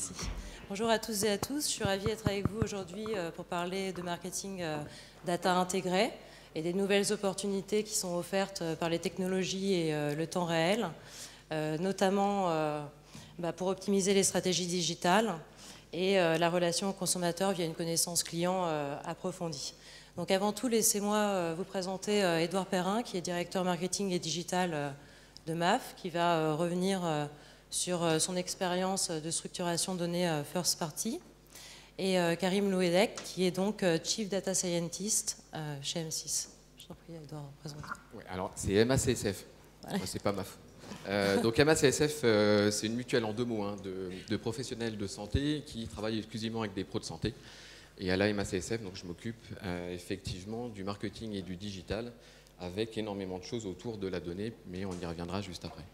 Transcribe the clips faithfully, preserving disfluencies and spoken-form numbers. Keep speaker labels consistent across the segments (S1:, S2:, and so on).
S1: Merci. Bonjour à tous et à tous. Je suis ravie d'être avec vous aujourd'hui pour parler de marketing data intégré et des nouvelles opportunités qui sont offertes par les technologies et le temps réel, notamment bah, pour optimiser les stratégies digitales et la relation au consommateur via une connaissance client approfondie. Donc avant tout, laissez-moi vous présenter Édouard Perrin, qui est directeur marketing et digital de M A F, qui va revenir sur son expérience de structuration de données first party, et Karim Louedec, qui est donc Chief Data Scientist chez M six. Je t'en prie, Edouard, présente.
S2: Ouais, alors, c'est M A C S F, ouais. C'est pas M A F. Euh, donc M A C S F, euh, c'est une mutuelle en deux mots, hein, de, de professionnels de santé qui travaillent exclusivement avec des pros de santé. Et à la M A C S F, donc, je m'occupe euh, effectivement du marketing et du digital, avec énormément de choses autour de la donnée, mais on y reviendra juste après.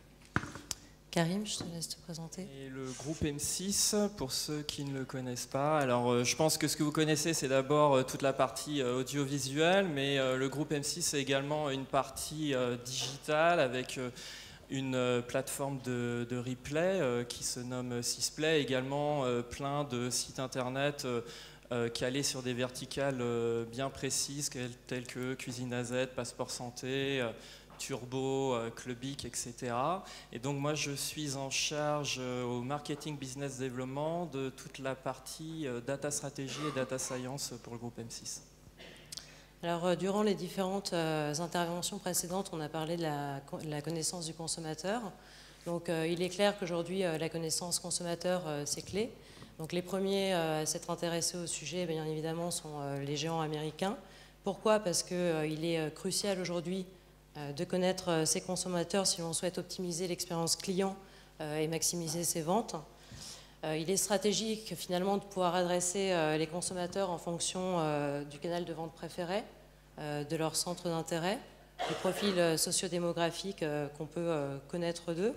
S1: Karim, je te laisse te présenter.
S3: Et le groupe M six, pour ceux qui ne le connaissent pas, alors euh, je pense que ce que vous connaissez, c'est d'abord euh, toute la partie euh, audiovisuelle, mais euh, le groupe M six, c'est également une partie euh, digitale avec euh, une euh, plateforme de, de replay euh, qui se nomme Sisplay, également euh, plein de sites internet euh, euh, calés sur des verticales euh, bien précises, telles que Cuisine A Z, Passeport Santé, euh, Turbo, Clubic, et cetera. Et donc moi je suis en charge au marketing business développement de toute la partie data stratégie et data science pour le groupe M six.
S1: Alors durant les différentes interventions précédentes, on a parlé de la, de la connaissance du consommateur. Donc il est clair qu'aujourd'hui la connaissance consommateur c'est clé. Donc les premiers à s'être intéressés au sujet, bien évidemment, sont les géants américains. Pourquoi? Parce qu'il est crucial aujourd'hui de connaître ses consommateurs si l'on souhaite optimiser l'expérience client et maximiser ses ventes. Il est stratégique finalement de pouvoir adresser les consommateurs en fonction du canal de vente préféré, de leur centre d'intérêt, du profil sociodémographique qu'on peut connaître d'eux,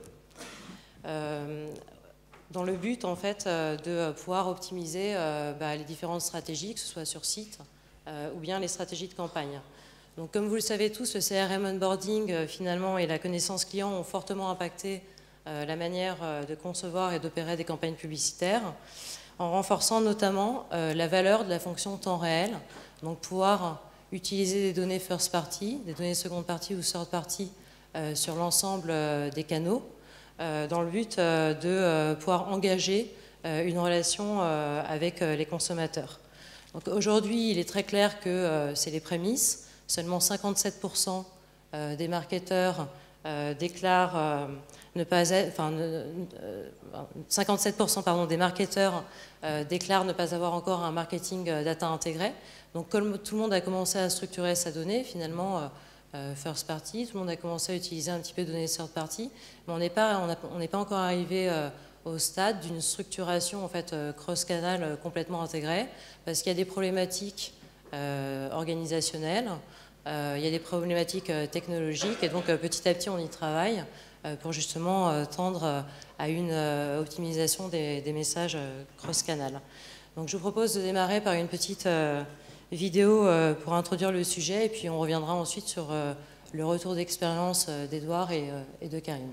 S1: dans le but en fait de pouvoir optimiser les différentes stratégies, que ce soit sur site ou bien les stratégies de campagne. Donc, comme vous le savez tous, le C R M onboarding euh, finalement et la connaissance client ont fortement impacté euh, la manière euh, de concevoir et d'opérer des campagnes publicitaires, en renforçant notamment euh, la valeur de la fonction temps réel, donc pouvoir utiliser des données first party, des données second party ou third party euh, sur l'ensemble euh, des canaux, euh, dans le but euh, de euh, pouvoir engager euh, une relation euh, avec euh, les consommateurs. Donc aujourd'hui, il est très clair que euh, c'est les prémices. Seulement cinquante-sept pour cent des marketeurs euh, déclarent euh, ne pas être, enfin, euh, cinquante-sept pour cent pardon, des marketeurs euh, déclarent ne pas avoir encore un marketing data intégré. Donc comme tout le monde a commencé à structurer sa donnée, finalement, euh, first party, tout le monde a commencé à utiliser un petit peu de données third party, mais on n'est pas, on n'est pas encore arrivé euh, au stade d'une structuration en fait, euh, cross-canal euh, complètement intégrée, parce qu'il y a des problématiques euh, organisationnelles. Euh, il y a des problématiques euh, technologiques et donc euh, petit à petit on y travaille euh, pour justement euh, tendre euh, à une euh, optimisation des, des messages euh, cross-canal. Donc je vous propose de démarrer par une petite euh, vidéo euh, pour introduire le sujet et puis on reviendra ensuite sur euh, le retour d'expérience euh, d'Edouard et, euh, et de Karim.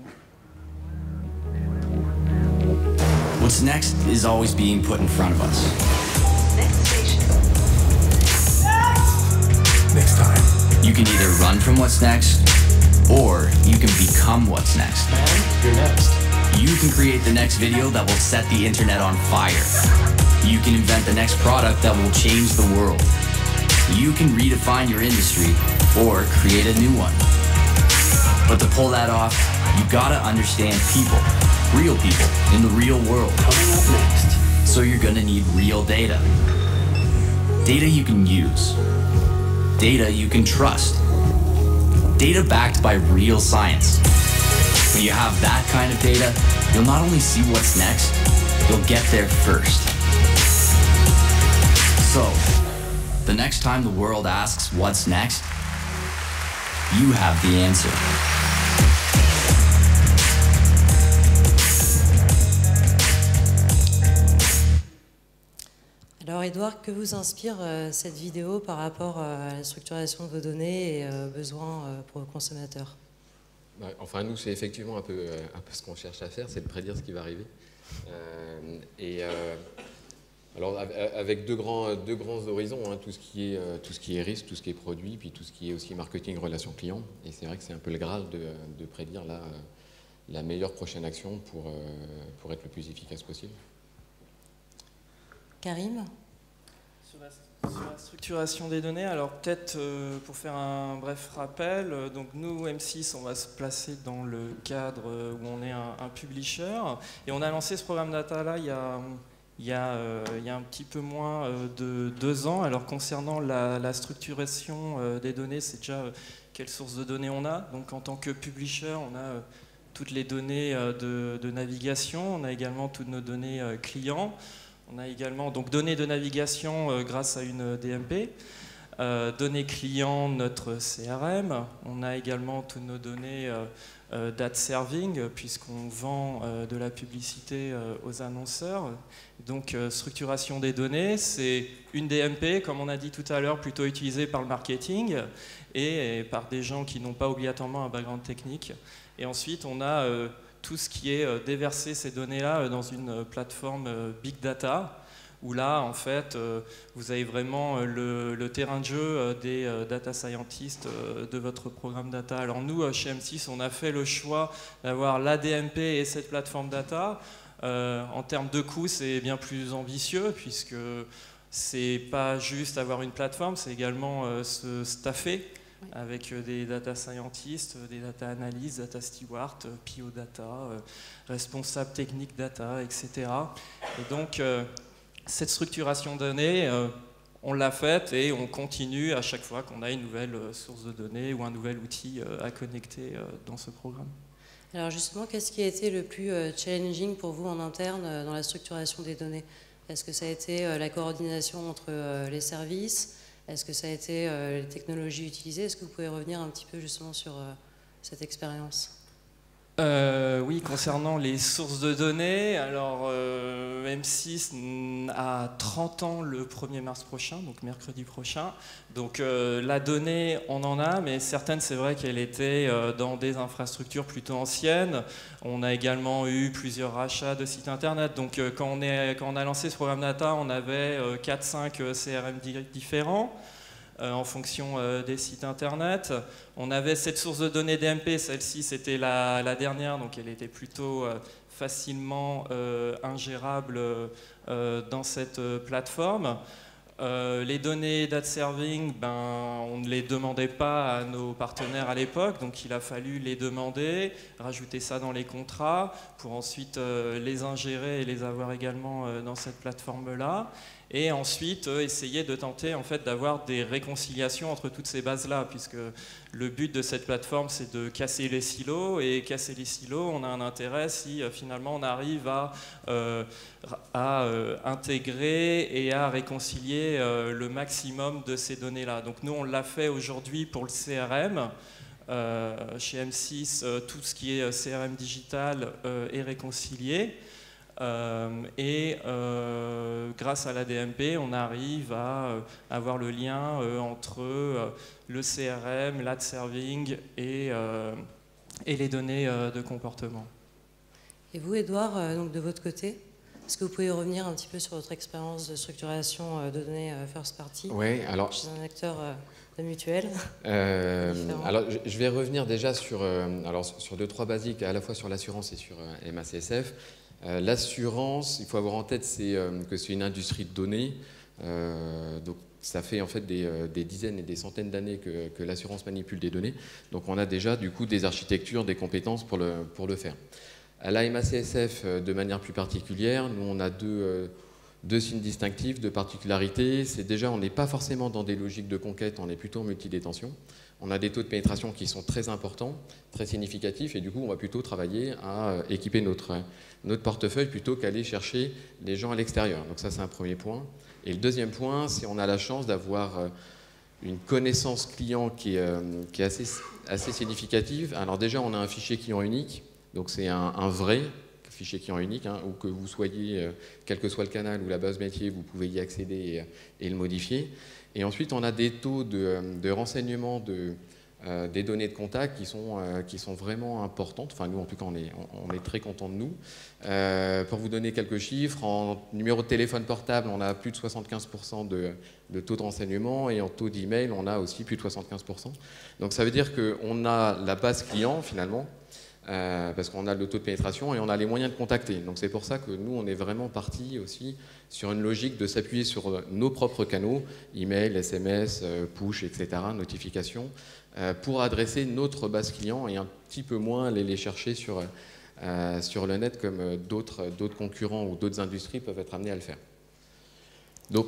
S4: What's next is always being put in front of us.
S5: Next station.
S4: Next time. You can either run from what's next, or you can become what's next.
S6: Man, you're next.
S4: You can create the next video that will set the internet on fire. You can invent the next product that will change the world. You can redefine your industry, or create a new one. But to pull that off, you gotta understand people, real people, in the real world.
S6: Coming up next.
S4: So you're gonna need real data. Data you can use. Data you can trust. Data backed by real science. When you have that kind of data, you'll not only see what's next, you'll get there first. So, the next time the world asks what's next, you have the answer.
S1: Alors Edouard, que vous inspire euh, cette vidéo par rapport euh, à la structuration de vos données et euh, besoins euh, pour le consommateur?
S2: Enfin, nous, c'est effectivement un peu, un peu ce qu'on cherche à faire, c'est de prédire ce qui va arriver. Euh, Et euh, alors avec deux grands, deux grands horizons, hein, tout ce qui est, tout ce qui est risque, tout ce qui est produit, puis tout ce qui est aussi marketing, relations clients. Et c'est vrai que c'est un peu le Graal de, de prédire là, la meilleure prochaine action pour, pour être le plus efficace possible.
S1: Karim ?
S3: Sur la, sur la structuration des données, alors peut-être euh, pour faire un bref rappel, euh, donc nous M six on va se placer dans le cadre euh, où on est un, un publisher et on a lancé ce programme data là il y a, il y a, euh, il y a un petit peu moins euh, de deux ans. Alors concernant la, la structuration euh, des données, c'est déjà euh, quelle source de données on a. Donc en tant que publisher, on a euh, toutes les données euh, de, de navigation, on a également toutes nos données euh, clients. On a également donc données de navigation euh, grâce à une D M P, euh, données clients, notre C R M. On a également toutes nos données euh, euh, d'ad serving puisqu'on vend euh, de la publicité euh, aux annonceurs. Donc euh, structuration des données, c'est une D M P, comme on a dit tout à l'heure, plutôt utilisée par le marketing et, et par des gens qui n'ont pas obligatoirement un background technique. Et ensuite, on a euh, tout ce qui est euh, déverser ces données-là euh, dans une euh, plateforme euh, Big Data, où là, en fait, euh, vous avez vraiment euh, le, le terrain de jeu euh, des euh, data scientists euh, de votre programme data. Alors nous, euh, chez M six, on a fait le choix d'avoir la D M P et cette plateforme data. Euh, en termes de coûts, c'est bien plus ambitieux, puisque c'est pas juste avoir une plateforme, c'est également euh, se staffer avec des data scientists, des data analysts, data stewards, P O data, euh, responsables techniques data, et cetera. Et donc, euh, cette structuration de données, euh, on l'a faite et on continue à chaque fois qu'on a une nouvelle source de données ou un nouvel outil euh, à connecter euh, dans ce programme.
S1: Alors justement, qu'est-ce qui a été le plus euh, challenging pour vous en interne euh, dans la structuration des données? Est-ce que ça a été euh, la coordination entre euh, les services? Est-ce que ça a été euh, les technologies utilisées? Est-ce que vous pouvez revenir un petit peu justement sur euh, cette expérience?
S3: Euh, oui, concernant les sources de données, alors euh, M six a trente ans le premier mars prochain, donc mercredi prochain. Donc euh, la donnée, on en a, mais certaines, c'est vrai qu'elle était euh, dans des infrastructures plutôt anciennes. On a également eu plusieurs rachats de sites internet. Donc euh, quand, on est, quand on a lancé ce programme data, on avait euh, quatre cinq C R M différents. Euh, en fonction euh, des sites internet. On avait cette source de données D M P, celle-ci c'était la, la dernière, donc elle était plutôt euh, facilement euh, ingérable euh, dans cette euh, plateforme. Euh, les données d'ad serving, ben, on ne les demandait pas à nos partenaires à l'époque, donc il a fallu les demander, rajouter ça dans les contrats pour ensuite euh, les ingérer et les avoir également euh, dans cette plateforme-là. Et ensuite euh, essayer de tenter en fait, d'avoir des réconciliations entre toutes ces bases-là, puisque le but de cette plateforme c'est de casser les silos, et casser les silos, on a un intérêt si euh, finalement on arrive à, euh, à euh, intégrer et à réconcilier euh, le maximum de ces données-là. Donc nous on l'a fait aujourd'hui pour le C R M. Euh, chez M six, euh, tout ce qui est C R M digital euh, est réconcilié. Euh, et euh, grâce à la D M P, on arrive à euh, avoir le lien euh, entre euh, le C R M, l'ad serving et, euh, et les données euh, de comportement.
S1: Et vous, Edouard, euh, donc de votre côté, est-ce que vous pouvez revenir un petit peu sur votre expérience de structuration euh, de données euh, first party
S2: Oui, alors
S1: chez un acteur euh, de mutuelle?
S2: euh, alors, je, je vais revenir déjà sur, euh, alors, sur deux, trois basiques, à la fois sur l'assurance et sur euh, M A C S F. Euh, L'assurance, il faut avoir en tête euh, que c'est une industrie de données. Euh, donc ça fait en fait des, euh, des dizaines et des centaines d'années que, que l'assurance manipule des données. Donc on a déjà du coup des architectures, des compétences pour le, pour le faire. À la M A C S F, euh, de manière plus particulière, nous on a deux, euh, deux signes distinctifs, deux particularités. C'est déjà, on n'est pas forcément dans des logiques de conquête, on est plutôt en multidétention. On a des taux de pénétration qui sont très importants, très significatifs, et du coup, on va plutôt travailler à équiper notre, notre portefeuille plutôt qu'aller chercher les gens à l'extérieur. Donc ça, c'est un premier point. Et le deuxième point, c'est qu'on a la chance d'avoir une connaissance client qui est, qui est assez, assez significative. Alors déjà, on a un fichier client unique, donc c'est un, un vrai fichier client unique, hein, où que vous soyez, quel que soit le canal ou la base métier, vous pouvez y accéder et, et le modifier. Et ensuite, on a des taux de, de renseignement de, euh, des données de contact qui sont, euh, qui sont vraiment importantes. Enfin, nous, en tout cas, on est, on est très contents de nous. Euh, pour vous donner quelques chiffres, en numéro de téléphone portable, on a plus de soixante-quinze pour cent de, de taux de renseignement, et en taux d'email, on a aussi plus de soixante-quinze pour cent. Donc ça veut dire qu'on a la base client, finalement, euh, parce qu'on a le taux de pénétration et on a les moyens de contacter. Donc c'est pour ça que nous, on est vraiment parti aussi sur une logique de s'appuyer sur nos propres canaux, email, S M S, push, et cetera, notifications, euh, pour adresser notre base client et un petit peu moins aller les chercher sur... Euh, sur le net comme d'autres d'autres concurrents ou d'autres industries peuvent être amenés à le faire. Donc,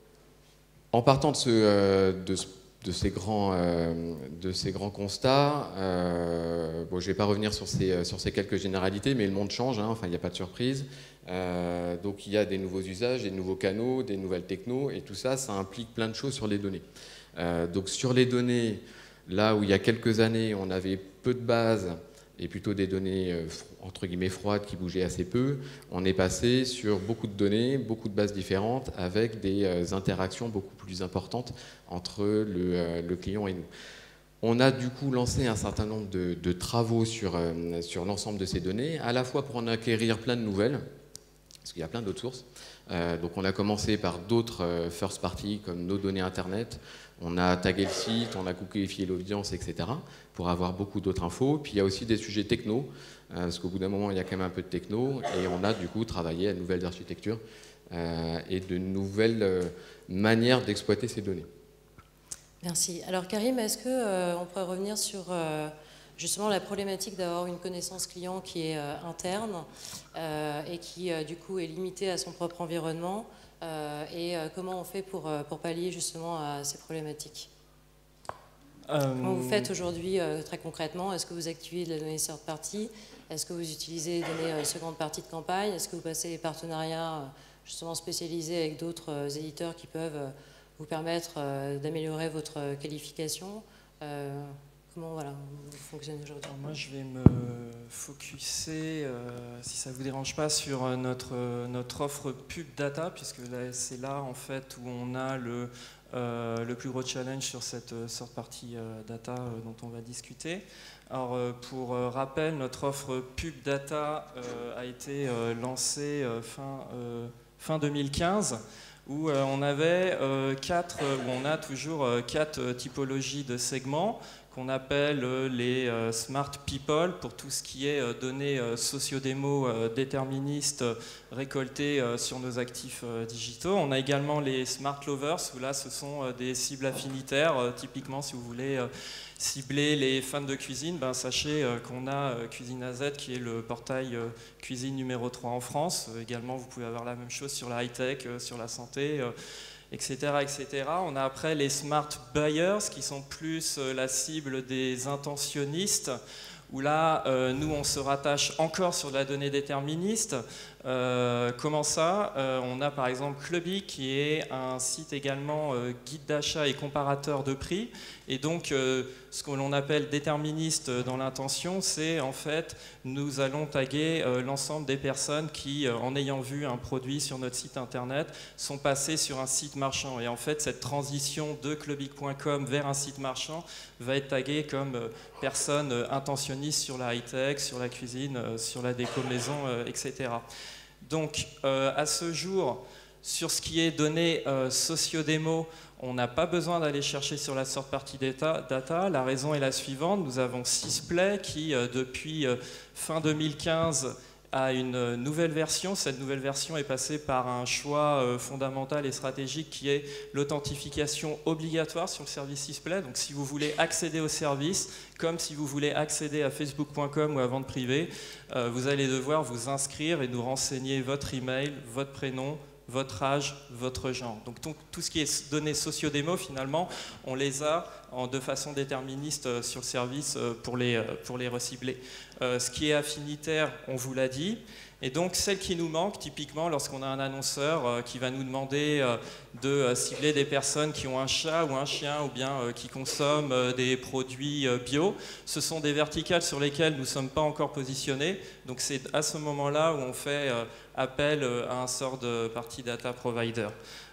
S2: en partant de, ce, euh, de, de, ces, grands, euh, de ces grands constats, euh, bon, je ne vais pas revenir sur ces, sur ces quelques généralités, mais le monde change, hein, enfin, il n'y a pas de surprise. Euh, donc, il y a des nouveaux usages, des nouveaux canaux, des nouvelles technos, et tout ça, ça implique plein de choses sur les données. Euh, donc, sur les données, là où il y a quelques années, on avait peu de bases, et plutôt des données euh, entre guillemets froides qui bougeaient assez peu, on est passé sur beaucoup de données, beaucoup de bases différentes, avec des euh, interactions beaucoup plus importantes entre le, euh, le client et nous. On a du coup lancé un certain nombre de, de travaux sur, euh, sur l'ensemble de ces données, à la fois pour en acquérir plein de nouvelles, parce qu'il y a plein d'autres sources. Euh, donc on a commencé par d'autres euh, first party, comme nos données Internet. On a tagué le site, on a cookifié l'audience, et cetera, pour avoir beaucoup d'autres infos. Puis il y a aussi des sujets techno, euh, parce qu'au bout d'un moment, il y a quand même un peu de techno, et on a du coup travaillé à de nouvelles architectures euh, et de nouvelles euh, manières d'exploiter ces données.
S1: Merci. Alors Karim, est-ce qu'on euh, pourrait revenir sur euh, justement la problématique d'avoir une connaissance client qui est euh, interne euh, et qui euh, du coup est limitée à son propre environnement euh, et euh, comment on fait pour, euh, pour pallier justement à ces problématiques?
S3: euh...
S1: Comment vous faites aujourd'hui euh, très concrètement? Est-ce que vous activez de la donnée third party? Est-ce que vous utilisez des données euh, seconde partie de campagne? Est-ce que vous passez des partenariats euh, justement spécialisés avec d'autres euh, éditeurs qui peuvent euh, vous permettre euh, d'améliorer votre qualification? euh, Comment voilà, vous fonctionnez aujourd'hui?
S3: Moi, je vais me focuser, euh, si ça ne vous dérange pas, sur notre, notre offre pub data, puisque c'est là, en fait, où on a le, euh, le plus gros challenge sur cette sorte partie euh, data euh, dont on va discuter. Alors, euh, pour euh, rappel, notre offre pub data euh, a été euh, lancée euh, fin, euh, fin deux mille quinze. Où euh, on avait euh, quatre, où on a toujours euh, quatre euh, typologies de segments qu'on appelle euh, les euh, smart people pour tout ce qui est euh, données euh, sociodémo euh, déterministes euh, récoltées euh, sur nos actifs euh, digitaux. On a également les smart lovers où là ce sont euh, des cibles affinitaires. Euh, typiquement, si vous voulez euh, cibler les fans de cuisine, ben, sachez euh, qu'on a euh, Cuisine A Z qui est le portail euh, cuisine numéro trois en France. Euh, également, vous pouvez avoir la même chose sur la high-tech, euh, sur la santé, euh, et cetera, et cetera. On a après les smart buyers qui sont plus euh, la cible des intentionnistes, où là, euh, nous, on se rattache encore sur de la donnée déterministe. Euh, comment ça? euh, On a par exemple Clubby, qui est un site également euh, guide d'achat et comparateur de prix. Et donc, euh, ce que l'on appelle déterministe dans l'intention, c'est en fait, nous allons taguer euh, l'ensemble des personnes qui, euh, en ayant vu un produit sur notre site internet, sont passées sur un site marchand. Et en fait, cette transition de clubby point com vers un site marchand va être taguée comme euh, personne euh, intentionniste sur la high-tech, sur la cuisine, euh, sur la déco maison, euh, et cetera. Donc, euh, à ce jour, sur ce qui est données euh, socio-démo, on n'a pas besoin d'aller chercher sur la sorte partie data, data. La raison est la suivante. Nous avons Sysplay qui, euh, depuis euh, fin deux mille quinze, a une nouvelle version. Cette nouvelle version est passée par un choix euh, fondamental et stratégique qui est l'authentification obligatoire sur le service Sysplay. Donc si vous voulez accéder au service, comme si vous voulez accéder à facebook point com ou à vente privée, euh, vous allez devoir vous inscrire et nous renseigner votre email, votre prénom, votre âge, votre genre. Donc tout ce qui est données socio-démo, finalement, on les a en, de façon déterministe sur le service pour les, pour les recibler. Euh, ce qui est affinitaire, on vous l'a dit. Et donc celle qui nous manque, typiquement, lorsqu'on a un annonceur euh, qui va nous demander euh, de euh, cibler des personnes qui ont un chat ou un chien ou bien euh, qui consomment euh, des produits euh, bio, ce sont des verticales sur lesquelles nous ne sommes pas encore positionnés. Donc c'est à ce moment-là où on fait euh, appel à un third party data provider.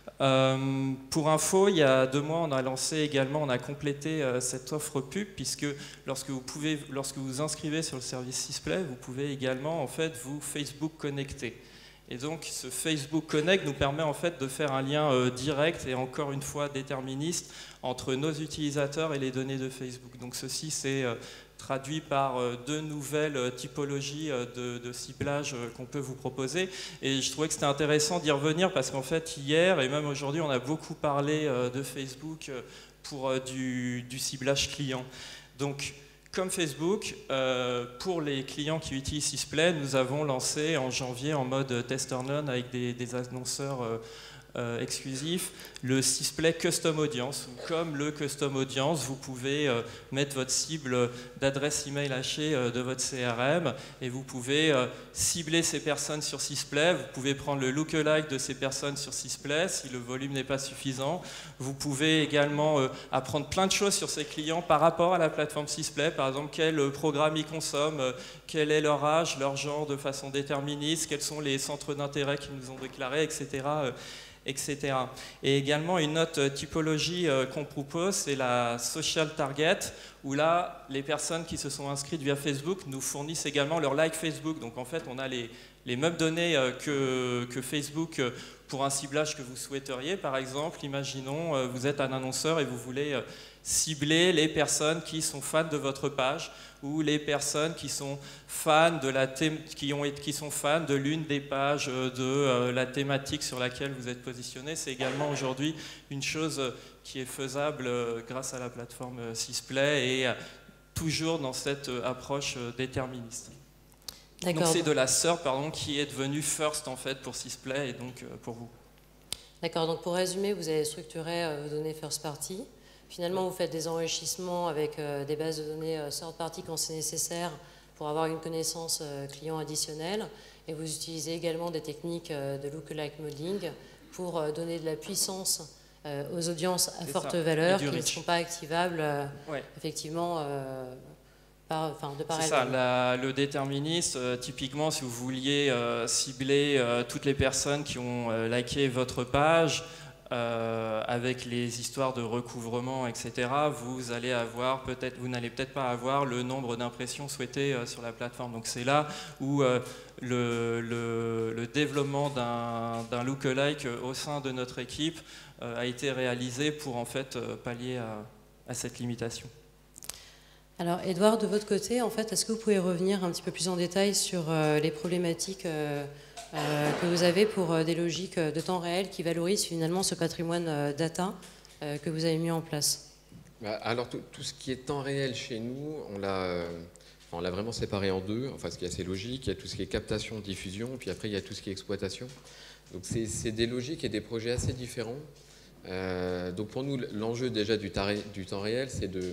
S3: Euh, pour info, il y a deux mois, on a lancé également, on a complété euh, cette offre pub, puisque lorsque vous pouvez, lorsque vous inscrivez sur le service Sysplay, vous pouvez également en fait vous Facebook connecter. Et donc ce Facebook Connect nous permet en fait de faire un lien euh, direct et encore une fois déterministe entre nos utilisateurs et les données de Facebook. Donc ceci c'est euh, traduit par euh, deux nouvelles euh, typologies euh, de, de ciblage euh, qu'on peut vous proposer. Et je trouvais que c'était intéressant d'y revenir parce qu'en fait hier et même aujourd'hui on a beaucoup parlé euh, de Facebook euh, pour euh, du, du ciblage client. Donc comme Facebook, euh, pour les clients qui utilisent Sysplay, nous avons lancé en janvier en mode test and learn avec des, des annonceurs euh, euh, exclusifs le Sysplay Custom Audience. Comme le Custom Audience, vous pouvez euh, mettre votre cible d'adresse email hachée euh, de votre C R M et vous pouvez euh, cibler ces personnes sur Sysplay. Vous pouvez prendre le lookalike de ces personnes sur Sysplay si le volume n'est pas suffisant. Vous pouvez également euh, apprendre plein de choses sur ces clients par rapport à la plateforme Sysplay. Par exemple, quel programme ils consomment, euh, quel est leur âge, leur genre de façon déterministe, quels sont les centres d'intérêt qu'ils nous ont déclarés, et cetera euh, et cetera. Et également une autre typologie euh, qu'on propose, c'est la social target, où là, les personnes qui se sont inscrites via Facebook nous fournissent également leur like Facebook. Donc en fait, on a les, les mêmes données euh, que, que Facebook euh, pour un ciblage que vous souhaiteriez. Par exemple, imaginons, euh, vous êtes un annonceur et vous voulez euh, cibler les personnes qui sont fans de votre page ou les personnes qui sont fans de la thé qui, ont, qui sont fans de l'une des pages de euh, la thématique sur laquelle vous êtes positionné. C'est également aujourd'hui une chose qui est faisable euh, grâce à la plateforme euh, Sysplay et euh, toujours dans cette euh, approche euh, déterministe. Donc c'est de la sœur pardon, qui est devenue first en fait pour Sysplay et donc euh, pour vous.
S1: D'accord, donc pour résumer, vous avez structuré euh, vos données first party. Finalement, vous faites des enrichissements avec euh, des bases de données euh, third party quand c'est nécessaire pour avoir une connaissance euh, client additionnelle. Et vous utilisez également des techniques euh, de lookalike modeling pour euh, donner de la puissance euh, aux audiences à forte ça. valeur qui ne sont pas activables euh, ouais. effectivement euh, par, enfin, de par
S3: elles. C'est ça, la, le déterministe, euh, typiquement, si vous vouliez euh, cibler euh, toutes les personnes qui ont euh, liké votre page, Euh, avec les histoires de recouvrement, et cetera, vous allez avoir peut-être, vous n'allez peut-être pas avoir le nombre d'impressions souhaitées euh, sur la plateforme. Donc c'est là où euh, le, le, le développement d'un d'un lookalike euh, au sein de notre équipe euh, a été réalisé pour en fait euh, pallier à, à cette limitation.
S1: Alors, Edouard, de votre côté, en fait, est-ce que vous pouvez revenir un petit peu plus en détail sur euh, les problématiques euh, euh, que vous avez pour euh, des logiques de temps réel qui valorisent finalement ce patrimoine euh, data euh, que vous avez mis en place?
S2: Bah, alors, tout, tout ce qui est temps réel chez nous, on l'a euh, enfin, on l'a vraiment séparé en deux, enfin, ce qui est assez logique. Il y a tout ce qui est captation, diffusion, puis après, il y a tout ce qui est exploitation. Donc, c'est des logiques et des projets assez différents. Euh, donc, pour nous, l'enjeu déjà du, du temps réel, c'est de...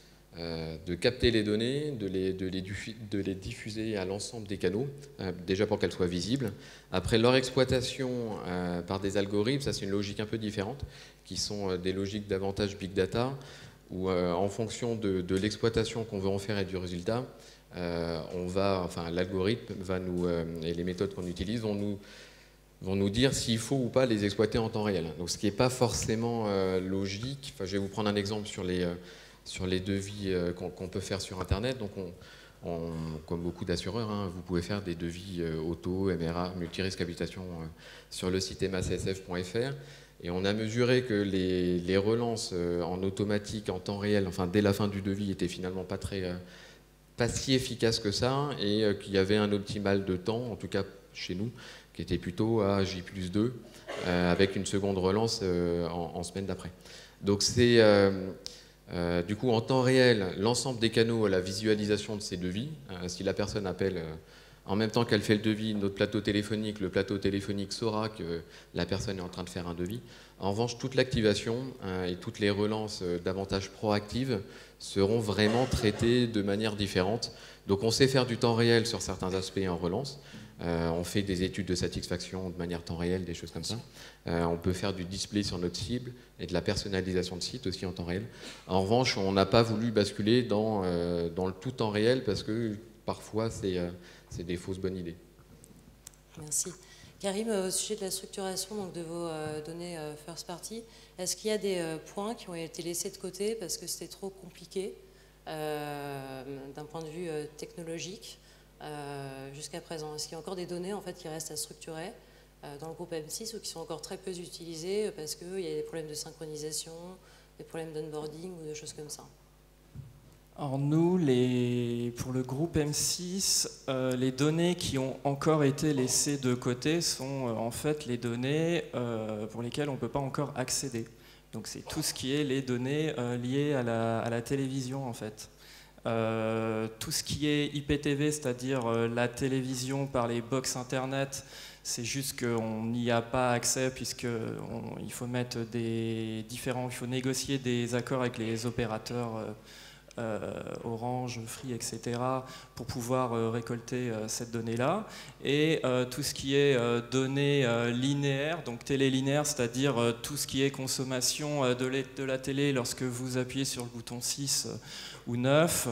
S2: Euh, de capter les données, de les, de les, de les diffuser à l'ensemble des canaux, euh, déjà pour qu'elles soient visibles. Après, leur exploitation euh, par des algorithmes, ça c'est une logique un peu différente, qui sont euh, des logiques davantage big data, où euh, en fonction de, de l'exploitation qu'on veut en faire et du résultat, euh, on va, enfin, l'algorithme va nous, euh, et les méthodes qu'on utilise vont nous, vont nous dire s'il faut ou pas les exploiter en temps réel. Donc ce qui n'est pas forcément euh, logique. Enfin, je vais vous prendre un exemple sur les... Euh, sur les devis euh, qu'on qu'on peut faire sur Internet. Donc, on, on, comme beaucoup d'assureurs, hein, vous pouvez faire des devis euh, auto, M R A, multirisque habitation euh, sur le site M A C S F point F R. Et on a mesuré que les, les relances euh, en automatique, en temps réel, enfin dès la fin du devis, étaient finalement pas, très, euh, pas si efficaces que ça, et euh, qu'il y avait un optimal de temps, en tout cas chez nous, qui était plutôt à J plus deux, euh, avec une seconde relance euh, en, en semaine d'après. Donc c'est... Euh, Euh, du coup, en temps réel, l'ensemble des canaux à la visualisation de ces devis. Euh, si la personne appelle euh, en même temps qu'elle fait le devis, notre plateau téléphonique, le plateau téléphonique saura que la personne est en train de faire un devis. En revanche, toute l'activation euh, et toutes les relances euh, davantage proactives seront vraiment traitées de manière différente. Donc on sait faire du temps réel sur certains aspects en relance. Euh, on fait des études de satisfaction de manière temps réel, des choses comme ça. Euh, on peut faire du display sur notre cible et de la personnalisation de site aussi en temps réel. En revanche, on n'a pas voulu basculer dans, euh, dans le tout temps réel parce que parfois c'est euh, des fausses bonnes idées.
S1: Merci. Karim, au sujet de la structuration donc, de vos euh, données euh, first party, est-ce qu'il y a des euh, points qui ont été laissés de côté parce que c'était trop compliqué euh, d'un point de vue euh, technologique euh, jusqu'à présent? Est-ce qu'il y a encore des données en fait, qui restent à structurer euh, dans le groupe M six ou qui sont encore très peu utilisées parce qu'il y a des problèmes de synchronisation, des problèmes d'onboarding ou des choses comme ça?
S3: Alors nous, les, pour le groupe M six, euh, les données qui ont encore été laissées de côté sont euh, en fait les données euh, pour lesquelles on ne peut pas encore accéder. Donc c'est tout ce qui est les données euh, liées à la, à la télévision en fait. Euh, tout ce qui est I P T V, c'est-à-dire euh, la télévision par les box internet, c'est juste qu'on n'y a pas accès puisqu'il faut mettre des différents, il faut négocier des accords avec les opérateurs euh, Euh, Orange, Free, et cetera, pour pouvoir euh, récolter euh, cette donnée-là. Et euh, tout ce qui est euh, données euh, linéaires, donc télé-linéaire, c'est-à-dire euh, tout ce qui est consommation euh, de, de la télé lorsque vous appuyez sur le bouton six euh, ou neuf.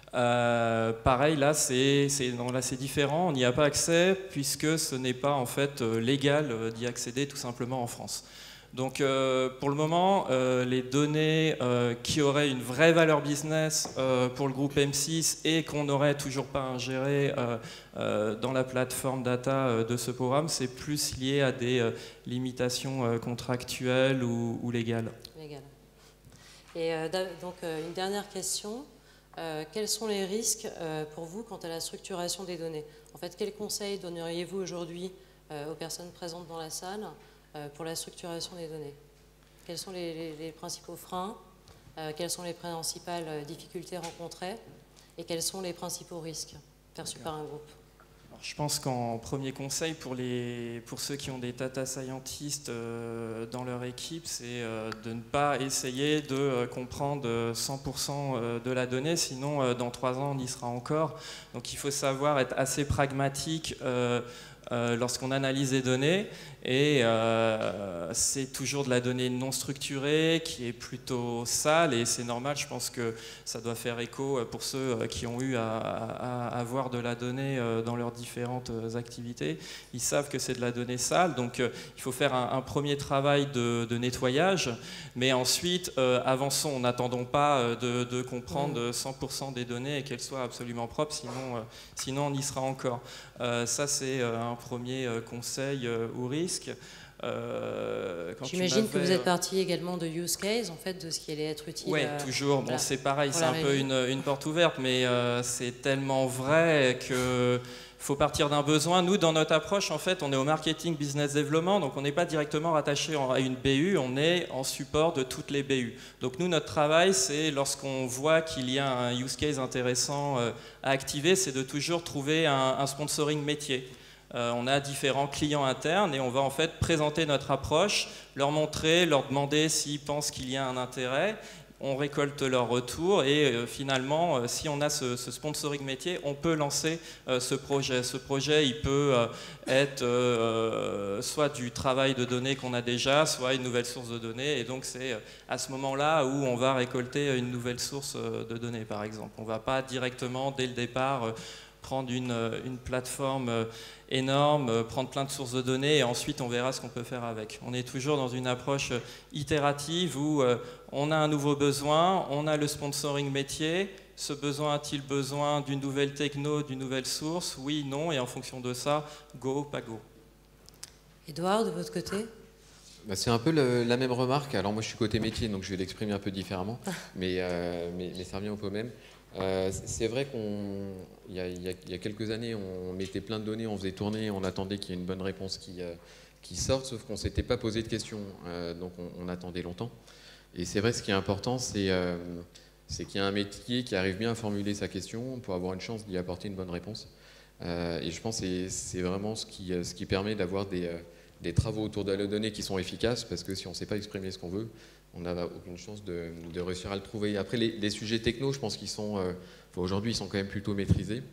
S3: Euh, pareil, là c'est différent, on n'y a pas accès puisque ce n'est pas en fait euh, légal euh, d'y accéder tout simplement en France. Donc euh, pour le moment, euh, les données euh, qui auraient une vraie valeur business euh, pour le groupe M six et qu'on n'aurait toujours pas ingéré euh, euh, dans la plateforme data euh, de ce programme, c'est plus lié à des euh, limitations euh, contractuelles ou, ou légales.
S1: Légales. Et euh, donc euh, une dernière question, euh, quels sont les risques euh, pour vous quant à la structuration des données? En fait, quels conseils donneriez-vous aujourd'hui euh, aux personnes présentes dans la salle pour la structuration des données? Quels sont les, les, les principaux freins? euh, Quelles sont les principales difficultés rencontrées? Et quels sont les principaux risques perçus par un groupe?
S3: Alors, je pense qu'en premier conseil, pour, les, pour ceux qui ont des data scientists euh, dans leur équipe, c'est euh, de ne pas essayer de euh, comprendre cent pour cent de la donnée, sinon euh, dans trois ans on y sera encore. Donc il faut savoir être assez pragmatique euh, Euh, lorsqu'on analyse les données, et euh, c'est toujours de la donnée non structurée qui est plutôt sale, et c'est normal, je pense que ça doit faire écho pour ceux qui ont eu à, à, à avoir de la donnée dans leurs différentes activités. Ils savent que c'est de la donnée sale, donc euh, il faut faire un, un premier travail de, de nettoyage, mais ensuite euh, avançons, n'attendons pas de, de comprendre cent pour cent des données et qu'elles soient absolument propres, sinon, euh, sinon on y sera encore. Euh, ça c'est euh, un premier euh, conseil euh, ou risque. Euh,
S1: J'imagine que vous êtes parti également de use case, en fait, de ce qui allait être utile.
S3: Oui,
S1: euh,
S3: toujours. Bon,
S1: voilà,
S3: c'est pareil, c'est un
S1: régie.
S3: peu une, une porte ouverte, mais euh, c'est tellement vrai que faut partir d'un besoin. Nous, dans notre approche, en fait, on est au marketing business development, donc on n'est pas directement rattaché à une B U, on est en support de toutes les B U. Donc nous, notre travail, c'est lorsqu'on voit qu'il y a un use case intéressant euh, à activer, c'est de toujours trouver un, un sponsoring métier. Euh, on a différents clients internes et on va en fait présenter notre approche, leur montrer, leur demander s'ils pensent qu'il y a un intérêt. On récolte leur retour et euh, finalement, euh, si on a ce, ce sponsoring métier, on peut lancer euh, ce projet. Ce projet, il peut euh, être euh, soit du travail de données qu'on a déjà, soit une nouvelle source de données. Et donc, c'est à ce moment-là où on va récolter une nouvelle source de données, par exemple. On ne va pas directement, dès le départ, euh, prendre une, une plateforme énorme, prendre plein de sources de données et ensuite on verra ce qu'on peut faire avec. On est toujours dans une approche itérative où on a un nouveau besoin, on a le sponsoring métier, ce besoin a-t-il besoin d'une nouvelle techno, d'une nouvelle source? Oui, non, et en fonction de ça, go, pas go.
S1: Edouard, de votre côté?
S2: Bah, c'est un peu le, la même remarque. Alors moi je suis côté métier, donc je vais l'exprimer un peu différemment, mais, euh, mais, mais ça revient un peu au même. Euh, c'est vrai qu'il y, y, y a quelques années, on mettait plein de données, on faisait tourner, on attendait qu'il y ait une bonne réponse qui, euh, qui sorte, sauf qu'on ne s'était pas posé de questions, euh, donc on, on attendait longtemps. Et c'est vrai, ce qui est important, c'est euh, qu'il y a un métier qui arrive bien à formuler sa question pour avoir une chance d'y apporter une bonne réponse. Euh, et je pense que c'est vraiment ce qui, ce qui permet d'avoir des, des travaux autour de la donnée qui sont efficaces, parce que si on ne sait pas exprimer ce qu'on veut, on n'a aucune chance de, de réussir à le trouver. Après, les, les sujets techno, je pense qu'ils sont, euh, enfin, aujourd'hui, ils sont quand même plutôt maîtrisés.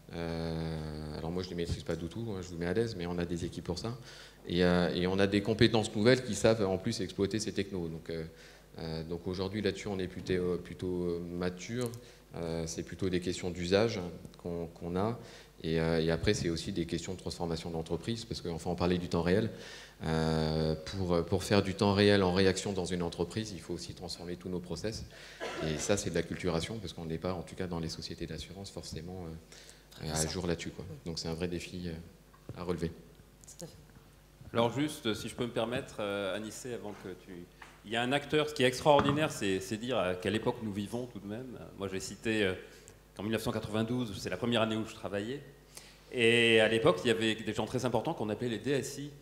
S2: Euh, alors moi, je ne les maîtrise pas du tout, hein, je vous mets à l'aise, mais on a des équipes pour ça. Et, euh, et on a des compétences nouvelles qui savent en plus exploiter ces technos. Donc, euh, euh, donc aujourd'hui, là-dessus, on est plutôt, plutôt mature. Euh, c'est plutôt des questions d'usage qu'on qu'on a. Et, euh, et après, c'est aussi des questions de transformation d'entreprise, parce qu'enfin, on parlait du temps réel. Euh, pour, pour faire du temps réel en réaction dans une entreprise, il faut aussi transformer tous nos process. Et ça, c'est de la culturation, parce qu'on n'est pas, en tout cas dans les sociétés d'assurance, forcément euh, à jour là-dessus, quoi. Donc c'est un vrai défi euh, à relever.
S1: Tout à fait.
S7: Alors juste, si je peux me permettre, euh, Anissé, avant que tu... Il y a un acteur, ce qui est extraordinaire, c'est dire à quelle époque nous vivons tout de même. Moi, j'ai cité euh, qu'en mille neuf cent quatre-vingt-douze, c'est la première année où je travaillais. Et à l'époque, il y avait des gens très importants qu'on appelait les D S I.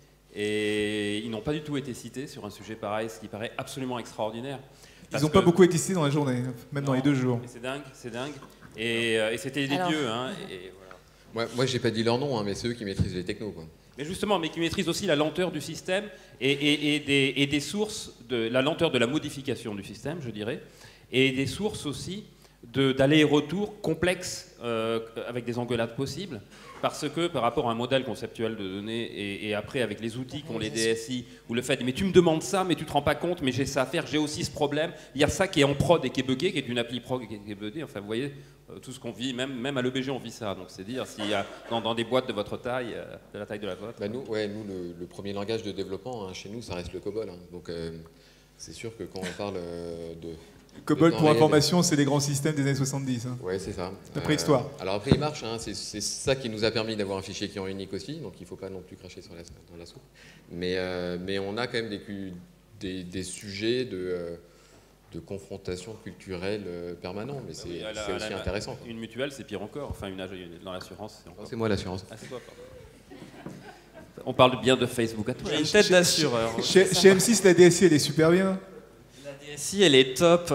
S7: Et ils n'ont pas du tout été cités sur un sujet pareil, ce qui paraît absolument extraordinaire.
S8: Ils n'ont pas beaucoup été cités dans la journée, même
S7: non,
S8: dans les deux jours.
S7: C'est dingue, c'est dingue. Et, euh, et c'était des
S1: Alors...
S7: dieux. Hein, et voilà.
S2: Moi, moi j'ai pas dit leur nom, hein, mais c'est eux qui maîtrisent les technos, quoi.
S7: Mais justement, mais qui maîtrisent aussi la lenteur du système et, et, et, des, et des sources, de la lenteur de la modification du système, je dirais, et des sources aussi d'aller et retour complexes euh, avec des engueulades possibles. Parce que par rapport à un modèle conceptuel de données et, et après avec les outils qu'ont les D S I, ou le fait, mais tu me demandes ça, mais tu te rends pas compte, mais j'ai ça à faire, j'ai aussi ce problème. Il y a ça qui est en prod et qui est buggé, qui est une appli prod qui est buggée. Enfin, vous voyez, euh, tout ce qu'on vit, même, même à l'E B G, on vit ça. Donc c'est dire, s'il y a dans, dans des boîtes de votre taille, euh, de la taille de la vôtre.
S2: Bah nous, ouais, nous le, le premier langage de développement, hein, chez nous, ça reste le COBOL. Hein. Donc euh, c'est sûr que quand on parle euh, de...
S8: COBOL, pour information, c'est les grands systèmes des années soixante-dix. Hein.
S2: Oui, c'est ça.
S8: La préhistoire.
S2: Euh, alors après, il marche, hein, c'est ça qui nous a permis d'avoir un fichier client unique aussi, donc il ne faut pas non plus cracher sur la, dans la soupe. Mais, euh, mais on a quand même des, des, des sujets de, euh, de confrontation culturelle euh, permanents, mais c'est
S7: oui,
S2: aussi la, intéressant. Quoi.
S7: Une mutuelle, c'est pire encore. Enfin, une, une, dans l'assurance, c'est encore...
S2: Oh, c'est moi l'assurance.
S7: Ah, c'est toi, pardon. On parle bien de Facebook à toi.
S3: J'ai une tête d'assureur.
S8: Chez, chez M six, la D S I, elle est super bien.
S3: La D S I, elle est top.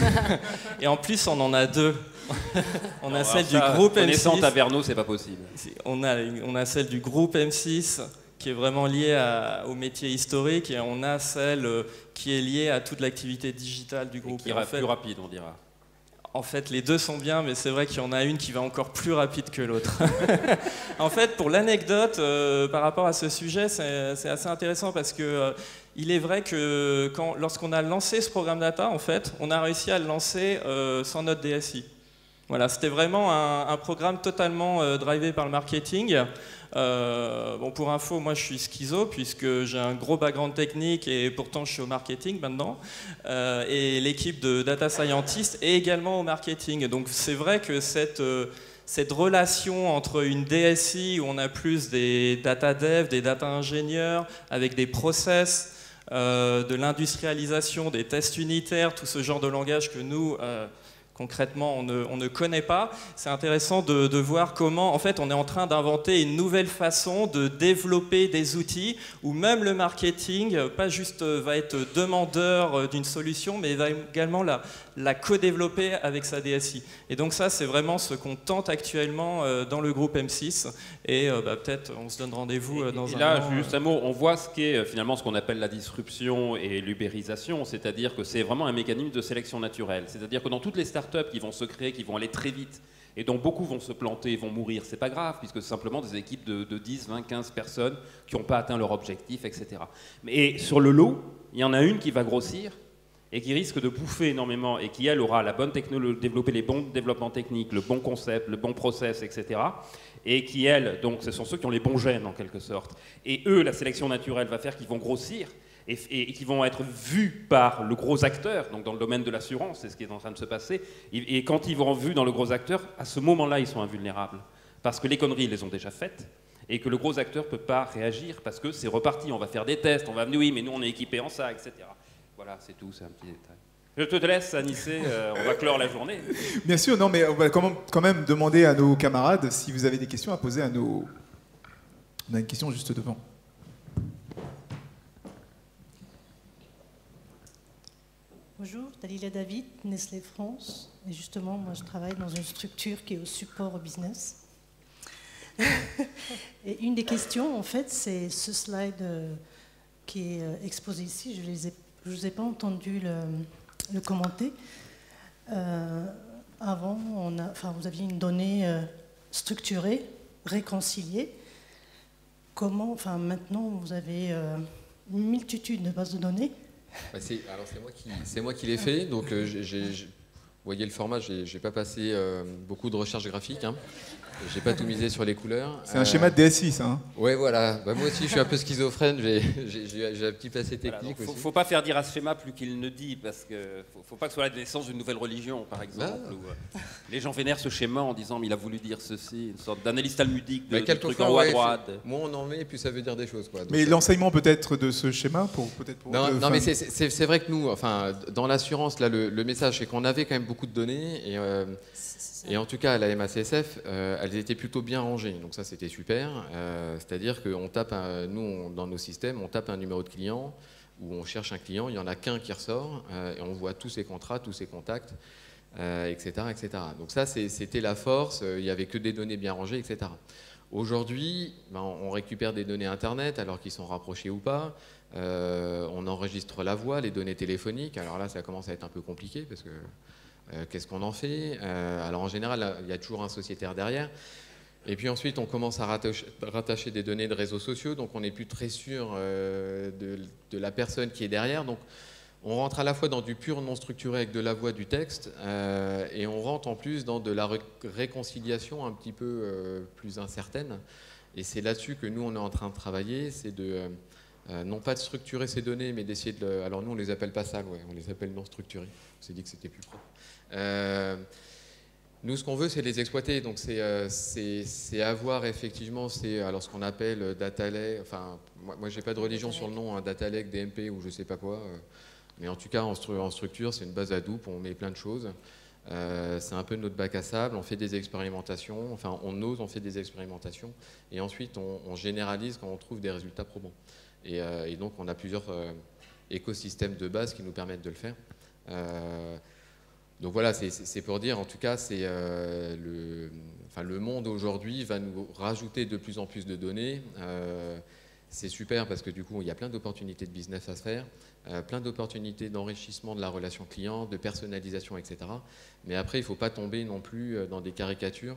S3: Et en plus, on en a deux. On a
S7: non,
S3: celle
S7: ça,
S3: du groupe M six.
S7: Connaissant Taverneau, c'est pas possible.
S3: On a, on a celle du groupe M six qui est vraiment liée à, au métier historique et on a celle qui est liée à toute l'activité digitale du groupe.
S7: Et qui est plus rapide, on dira.
S3: En fait, les deux sont bien, mais c'est vrai qu'il y en a une qui va encore plus rapide que l'autre. En fait, pour l'anecdote, euh, par rapport à ce sujet, c'est assez intéressant parce que euh, il est vrai que quand, lorsqu'on a lancé ce programme data, en fait, on a réussi à le lancer euh, sans notre D S I. Voilà, c'était vraiment un, un programme totalement euh, drivé par le marketing. Euh, bon, pour info, moi je suis schizo puisque j'ai un gros background technique et pourtant je suis au marketing maintenant. Euh, et l'équipe de data scientist est également au marketing. Donc c'est vrai que cette, euh, cette relation entre une D S I où on a plus des data devs, des data ingénieurs avec des process, euh, de l'industrialisation, des tests unitaires, tout ce genre de langage que nous... Euh, concrètement, on ne, on ne connaît pas. C'est intéressant de, de voir comment, en fait, on est en train d'inventer une nouvelle façon de développer des outils où même le marketing, pas juste va être demandeur d'une solution, mais va également la, la co-développer avec sa D S I. Et donc ça, c'est vraiment ce qu'on tente actuellement dans le groupe M six. Et bah, peut-être, on se donne rendez-vous dans
S7: et
S3: un
S7: là,
S3: an.
S7: juste un mot, on voit ce qu'est finalement ce qu'on appelle la disruption et l'ubérisation, c'est-à-dire que c'est vraiment un mécanisme de sélection naturelle. C'est-à-dire que dans toutes les startups qui vont se créer, qui vont aller très vite, et dont beaucoup vont se planter, vont mourir, c'est pas grave, puisque c'est simplement des équipes de, de dix, vingt, quinze personnes qui n'ont pas atteint leur objectif, et cetera. Mais sur le lot, il y en a une qui va grossir et qui risque de bouffer énormément et qui, elle, aura la bonne technologie, développer les bons développements techniques, le bon concept, le bon process, et cetera. Et qui, elle, donc, ce sont ceux qui ont les bons gènes, en quelque sorte. Et eux, la sélection naturelle va faire qu'ils vont grossir et, et, et qui vont être vus par le gros acteur, donc dans le domaine de l'assurance, c'est ce qui est en train de se passer. Et, et quand ils vont vus dans le gros acteur, à ce moment-là, ils sont invulnérables. Parce que les conneries, ils les ont déjà faites. Et que le gros acteur ne peut pas réagir parce que c'est reparti, on va faire des tests, on va venir, oui, mais nous on est équipés en ça, et cetera. Voilà, c'est tout, c'est un petit détail. Je te laisse, Anissé, euh, on va clore la journée.
S8: Bien sûr, non, mais on va quand même, quand même demander à nos camarades si vous avez des questions à poser à nos... On a une question juste devant.
S9: Bonjour, Dalila David, Nestlé France. Et justement, moi je travaille dans une structure qui est au support au business. Et une des questions, en fait, c'est ce slide euh, qui est euh, exposé ici. Je ne vous ai pas entendu le, le commenter. Euh, avant, on a, enfin, vous aviez une donnée euh, structurée, réconciliée. Comment, enfin, maintenant, vous avez euh, une multitude de bases de données.
S2: Bah c'est, alors c'est moi qui, c'est moi qui l'ai fait, donc euh, j'ai, j'ai, voyez le format, j'ai j'ai pas passé euh, beaucoup de recherche graphique. Hein. J'ai pas tout misé sur les couleurs.
S8: C'est un euh, schéma de D S I, ça. Hein.
S2: Ouais, voilà. Bah, moi aussi, je suis un peu schizophrène. J'ai un petit passé technique
S7: voilà, faut,
S2: aussi.
S7: Faut pas faire dire à ce schéma plus qu'il ne dit, parce que faut, faut pas que ce soit la naissance d'une nouvelle religion, par exemple.
S2: Ah.
S7: Où, euh, les gens vénèrent ce schéma en disant, mais il a voulu dire ceci, une sorte d'analyse talmudique de,
S2: bah,
S7: de trucs en haut
S2: ouais,
S7: à droite.
S2: Moins on en met, plus ça veut dire des choses. Quoi. Donc,
S8: mais
S2: euh...
S8: l'enseignement peut-être de ce schéma pour peut-être pour.
S2: Non,
S8: de,
S2: non mais c'est vrai que nous, enfin, dans l'assurance, là, le, le message, c'est qu'on avait quand même beaucoup de données et. Euh, Et en tout cas, à la M A C S F, euh, elles étaient plutôt bien rangées. Donc ça, c'était super. Euh, C'est-à-dire que on tape un, nous, on, dans nos systèmes, on tape un numéro de client ou on cherche un client, il n'y en a qu'un qui ressort euh, et on voit tous ses contrats, tous ses contacts, euh, et cetera, et cetera. Donc ça, c'était la force. Il n'y avait que des données bien rangées, et cetera. Aujourd'hui, ben, on récupère des données Internet, alors qu'ils sont rapprochés ou pas. Euh, on enregistre la voix, les données téléphoniques. Alors là, ça commence à être un peu compliqué parce que Euh, qu'est-ce qu'on en fait? euh, Alors en général, il y a toujours un sociétaire derrière. Et puis ensuite, on commence à rattacher, rattacher des données de réseaux sociaux, donc on n'est plus très sûr euh, de, de la personne qui est derrière. Donc on rentre à la fois dans du pur non structuré avec de la voix, du texte, euh, et on rentre en plus dans de la ré réconciliation un petit peu euh, plus incertaine. Et c'est là-dessus que nous, on est en train de travailler, c'est de... Euh, Euh, non pas de structurer ces données, mais d'essayer de... Le... Alors nous, on les appelle pas ça, ouais, on les appelle non structurées. On s'est dit que c'était plus propre. Euh, nous, ce qu'on veut, c'est les exploiter. Donc c'est euh, avoir effectivement alors, ce qu'on appelle data lake. Enfin, moi, moi j'ai pas de religion sur le nom, hein, data lake, D M P ou je sais pas quoi. Euh, mais en tout cas, en, stru en structure, c'est une base Hadoop, on met plein de choses. Euh, c'est un peu notre bac à sable, on fait des expérimentations, enfin on ose, on fait des expérimentations, et ensuite on, on généralise quand on trouve des résultats probants. Et, euh, et donc on a plusieurs euh, écosystèmes de base qui nous permettent de le faire. Euh, donc voilà, c'est pour dire, en tout cas, c'est euh, le, enfin, le monde aujourd'hui va nous rajouter de plus en plus de données. Euh, c'est super parce que du coup, il y a plein d'opportunités de business à se faire, euh, plein d'opportunités d'enrichissement de la relation client, de personnalisation, et cetera. Mais après, il ne faut pas tomber non plus dans des caricatures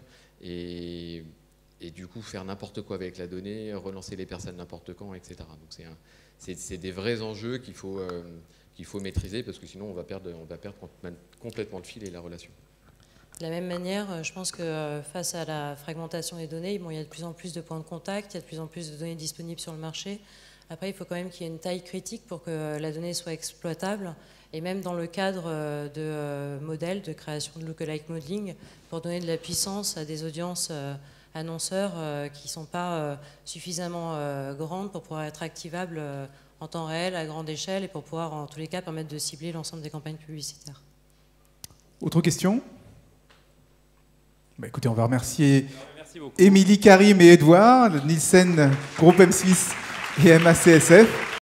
S2: et et du coup faire n'importe quoi avec la donnée, relancer les personnes n'importe quand, et cetera. Donc c'est des vrais enjeux qu'il faut, euh, qu'il faut maîtriser parce que sinon on va perdre, on va perdre complètement le fil et la relation.
S1: De la même manière, je pense que face à la fragmentation des données, bon, il y a de plus en plus de points de contact, il y a de plus en plus de données disponibles sur le marché. Après, il faut quand même qu'il y ait une taille critique pour que la donnée soit exploitable. Et même dans le cadre de modèles de création de lookalike modeling, pour donner de la puissance à des audiences annonceurs euh, qui ne sont pas euh, suffisamment euh, grandes pour pouvoir être activables euh, en temps réel, à grande échelle, et pour pouvoir, en tous les cas, permettre de cibler l'ensemble des campagnes publicitaires.
S8: Autre question? Bah, écoutez, on va remercier Émilie, Karim et Edouard, Nielsen, Groupe M six et M A C S F.